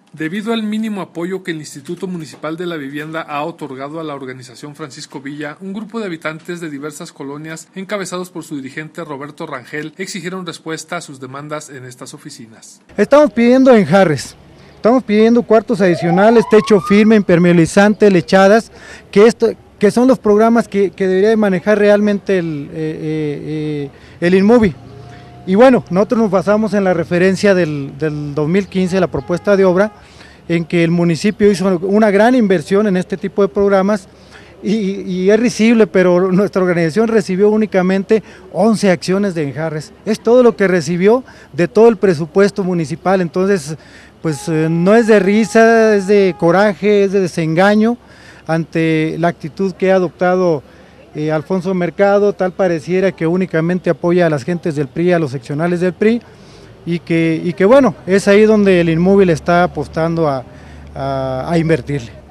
Debido al mínimo apoyo que el Instituto Municipal de la Vivienda ha otorgado a la organización Francisco Villa, un grupo de habitantes de diversas colonias, encabezados por su dirigente Roberto Rangel, exigieron respuesta a sus demandas en estas oficinas. Estamos pidiendo enjarres, estamos pidiendo cuartos adicionales, techo firme, impermeabilizante, lechadas, que son los programas que debería de manejar realmente el INMUBI. Y bueno, nosotros nos basamos en la referencia del 2015, la propuesta de obra, en que el municipio hizo una gran inversión en este tipo de programas y es risible, pero nuestra organización recibió únicamente 11 acciones de enjarres. Es todo lo que recibió de todo el presupuesto municipal, entonces pues no es de risa, es de coraje, es de desengaño ante la actitud que ha adoptado Alfonso Mercado. Tal pareciera que únicamente apoya a las gentes del PRI, a los seccionales del PRI, y que bueno, es ahí donde el inmóvil está apostando a invertirle.